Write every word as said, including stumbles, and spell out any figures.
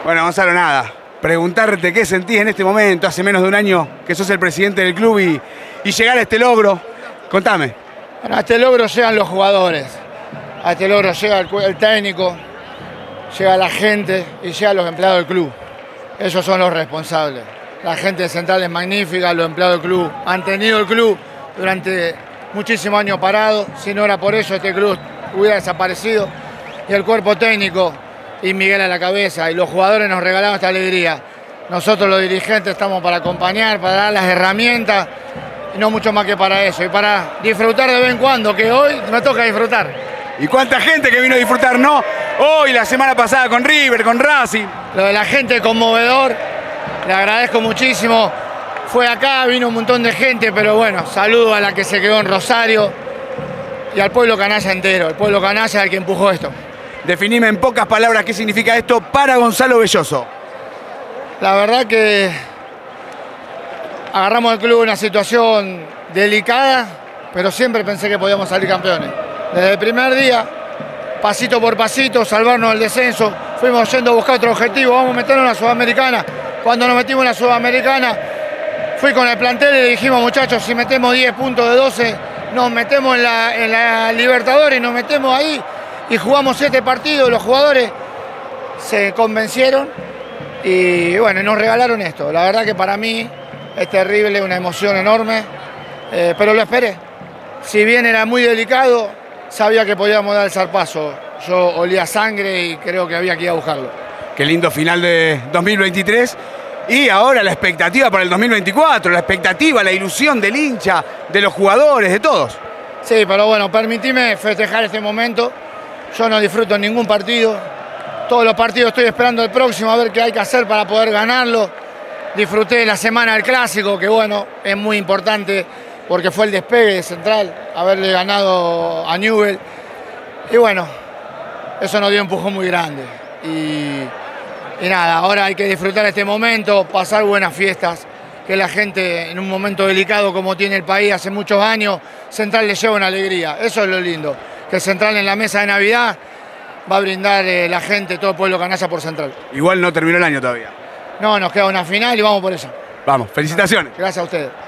Bueno, Gonzalo, nada. Preguntarte qué sentís en este momento, hace menos de un año que sos el presidente del club y, y llegar a este logro. Contame. Bueno, a este logro llegan los jugadores, a este logro llega el, el técnico, llega la gente y llegan los empleados del club. Ellos son los responsables. La gente de Central es magnífica, los empleados del club han tenido el club durante muchísimos años parado. Si no era por eso, este club hubiera desaparecido. Y el cuerpo técnico y Miguel a la cabeza y los jugadores nos regalaron esta alegría. Nosotros los dirigentes estamos para acompañar, para dar las herramientas y no mucho más que para eso. Y para disfrutar de vez en cuando, que hoy me toca disfrutar. ¿Y cuánta gente que vino a disfrutar, no? Hoy, la semana pasada con River, con Racing. Lo de la gente es conmovedor, le agradezco muchísimo. Fue acá, vino un montón de gente, pero bueno, saludo a la que se quedó en Rosario y al pueblo canalla entero. El pueblo canalla es el que empujó esto. Definime en pocas palabras qué significa esto para Gonzalo Belloso. La verdad que agarramos el club en una situación delicada, pero siempre pensé que podíamos salir campeones. Desde el primer día, pasito por pasito, salvarnos del descenso, fuimos yendo a buscar otro objetivo, vamos a meternos en la Sudamericana. Cuando nos metimos en la Sudamericana, fui con el plantel y le dijimos, muchachos, si metemos diez puntos de doce, nos metemos en la, en la Libertadores, nos metemos ahí y jugamos siete partidos. Los jugadores se convencieron y bueno, nos regalaron esto. La verdad que para mí es terrible, una emoción enorme, eh, pero lo esperé. Si bien era muy delicado, sabía que podíamos dar el zarpazo. Yo olía sangre y creo que había que ir a buscarlo. Qué lindo final de dos mil veintitrés. Y ahora la expectativa para el dos mil veinticuatro, la expectativa, la ilusión del hincha, de los jugadores, de todos. Sí, pero bueno, permitime festejar este momento. Yo no disfruto ningún partido. Todos los partidos estoy esperando el próximo a ver qué hay que hacer para poder ganarlo. Disfruté la semana del Clásico, que bueno, es muy importante porque fue el despegue de Central, haberle ganado a Newell. Y bueno, eso nos dio un empujón muy grande. Y, y nada, ahora hay que disfrutar este momento, pasar buenas fiestas, que la gente en un momento delicado como tiene el país hace muchos años, Central le lleva una alegría. Eso es lo lindo, que Central en la mesa de Navidad va a brindar eh, la gente, todo el pueblo canalla por Central. Igual no terminó el año todavía. No, nos queda una final y vamos por eso. Vamos, felicitaciones. Gracias a ustedes.